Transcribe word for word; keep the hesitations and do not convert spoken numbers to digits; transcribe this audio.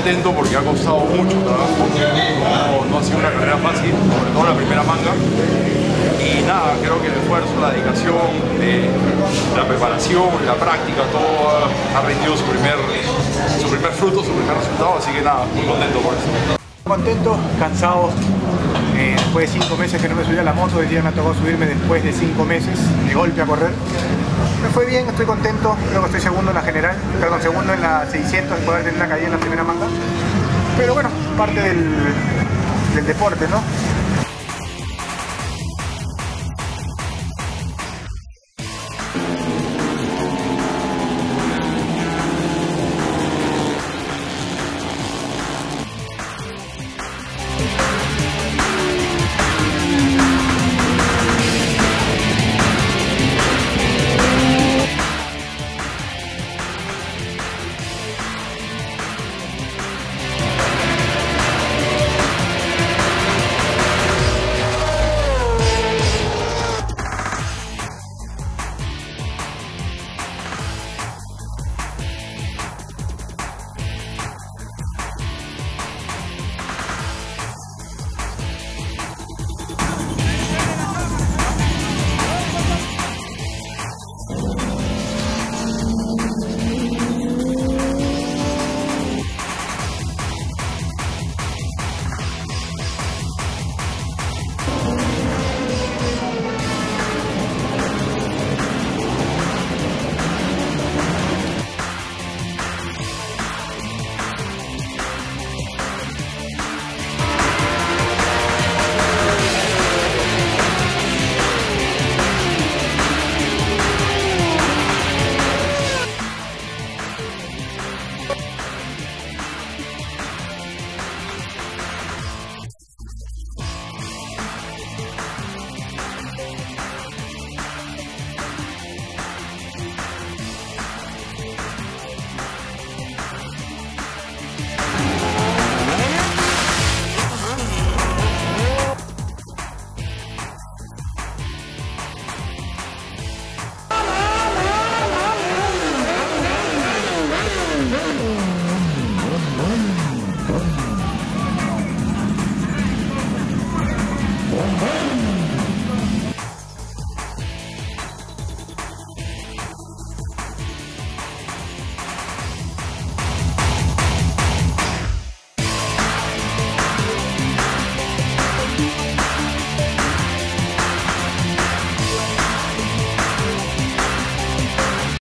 contento porque ha costado mucho trabajo, no, no ha sido una carrera fácil, sobre todo la primera manga. Y nada, creo que el esfuerzo, la dedicación, eh, la preparación, la práctica, todo ha, ha rendido su primer, su primer fruto, su primer resultado, así que nada, muy contento por eso. Contento, cansado, eh, después de cinco meses que no me subía a la moto, hoy día me ha tocado subirme después de cinco meses de golpe a correr. Me fue bien, estoy contento, creo que estoy segundo en la general, perdón, segundo en la seiscientos, después de tener una caída en la primera manga. Pero bueno, parte del, del deporte, ¿no?